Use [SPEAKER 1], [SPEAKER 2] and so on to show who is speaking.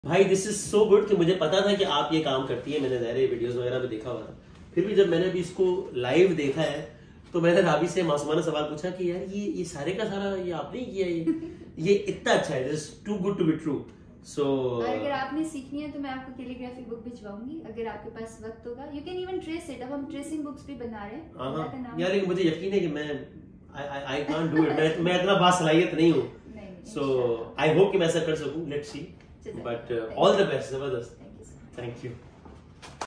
[SPEAKER 1] भाई this is so good कि मुझे पता था कि आप ये काम करती है, मैंने ज़ाहिर वीडियोस वगैरह में देखा हुआ था। फिर भी जब मैंने अभी इसको लाइव देखा है तो मैंने राबी से मासूमाना सवाल पूछा कि यार ये सारे का सारा ये आपने ही किया है, ये इतना अच्छा है, this too good to be true. So
[SPEAKER 2] अगर आपने सीखनी है तो मैं आपको कैलीग्राफी बुक भिजवाऊंगी अगर आपके पास वक्त होगा। You can even trace it. अब हम ट्रेसिंग बुक्स भी बना रहे हैं।
[SPEAKER 1] हाँ यार मुझे यकीन है कि मैं आई कांट डू इट, मैं इतना बासलाहियत नहीं हूँ। सो आई होप कि मैं ऐसा कर सकूँ, let's see, but all the best, जबरदस्त, थैंक यू।